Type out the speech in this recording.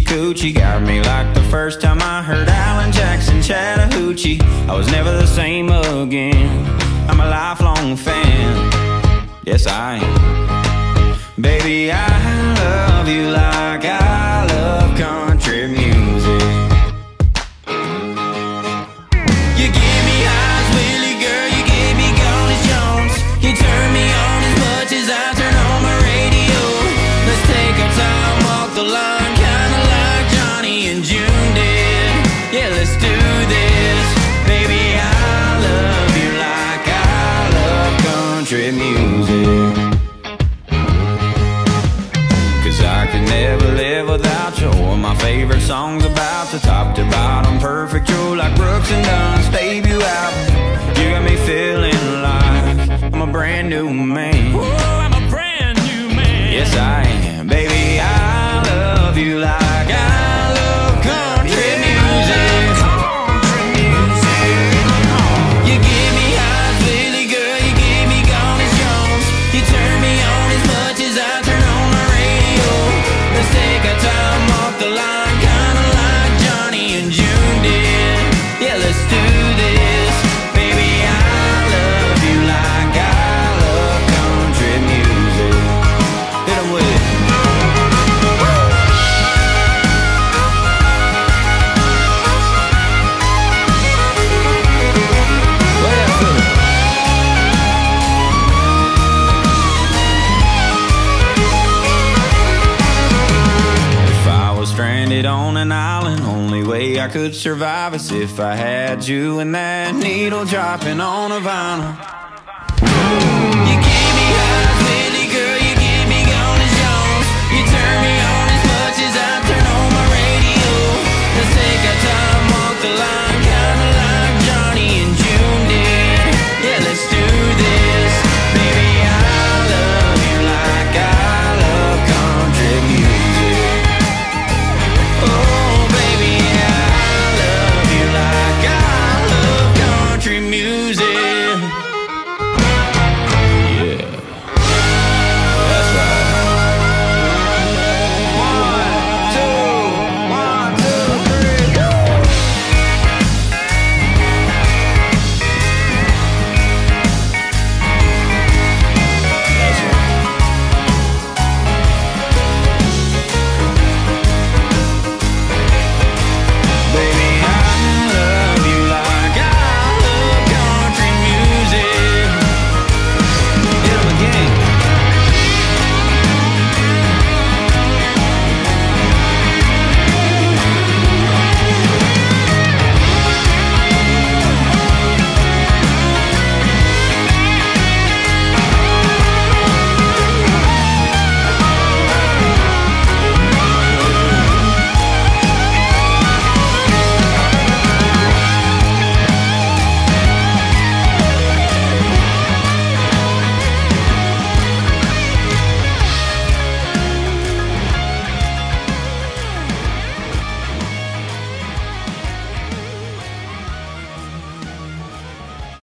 coochie got me like the first time I heard Alan Jackson Chattahoochee. I was never the same again. I'm a lifelong fan. Yes, I am. Baby, I love you like I love country music. You give me eyes, Willie girl, you give me gone as Jones. You turn me on as much as I turn on my radio. Let's take our time, walk the line, kinda like Johnny and June did. Yeah, let's do this. Baby, I love you like I love country music. I could never live without you. All my favorite songs about the top to bottom, perfect. You're like Brooks and Dunn's debut album. You got me feeling like I'm a brand new man. Whoa, I'm a brand new man. Yes, I am. Baby, I love you like I love country music. Country music. You give me eyes, Lily girl, you give me gone as Jones. You turn me on as much as I turn on my radio. Let's take our time off the line, kinda like Johnny and June did. Yeah, let's do this. Baby, I love you like I love country music. Hit 'em with it. Play that for me. If I was stranded on an island, only way I could survive is if I had you and that needle dropping on a vinyl. You